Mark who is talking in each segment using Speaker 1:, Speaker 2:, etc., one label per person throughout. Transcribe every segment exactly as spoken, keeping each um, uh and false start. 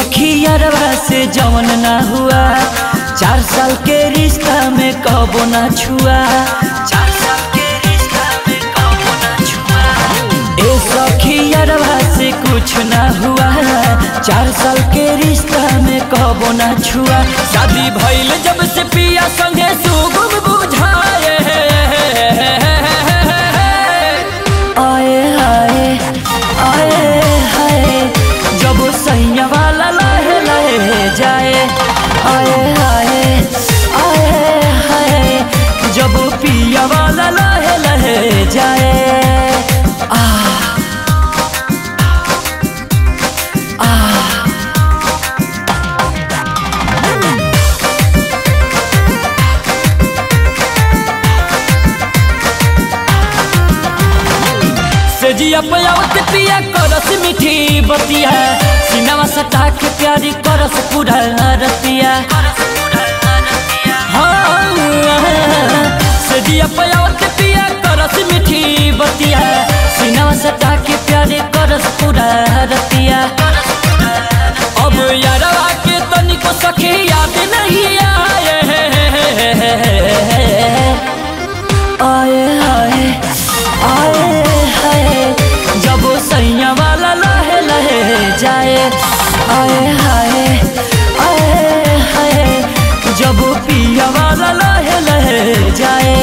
Speaker 1: सखी यारवा से जवन ना हुआ, चार साल के रिश्ता में कबो ना छुआ, चार साल के रिश्ता में कबो ना छुआ। ए सखी यारवा से कुछ ना हुआ, चार साल के रिश्ता में कबो ना छुआ। शादी भइल जब से पिया संगे सुगम बुझाए, आए हाय आए हाय जब सैया वाला लहे लहे जाए, आए हाय आए हाय जब पिया वाला लहे लहे जाए। आ आ सजिया पयावत पिया करस मीठी बतिया, सीनावा सटा के प्यारी करस पूरा रतिया। हाँ सजिया पयावत पिया करस मीठी बतिया, सीनावा सटा के प्यारी करस पूरा रतिया। अब यारवा के तनिको सखी याद नहीं आए, आए आए आए हाय जब सैया वाला लहे लहे जाए, आए हाय आए हाय जब पिया वाला लहे लहे जाए।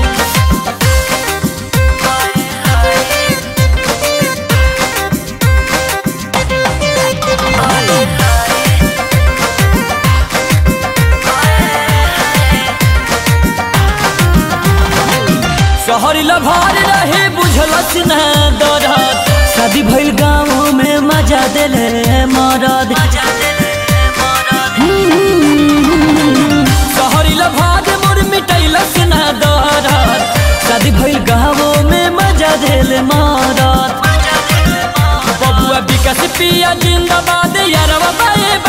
Speaker 1: शहरी लभार रहे बुझलस न दरद, शादी भइल गाँव में मजा देले मरद। शहरी लभार मोर मिटैलस न दरद, शादी भइल गाँव में मजा देले मरद। बबुआ विकास पिया जिंदाबाद यारवा बाए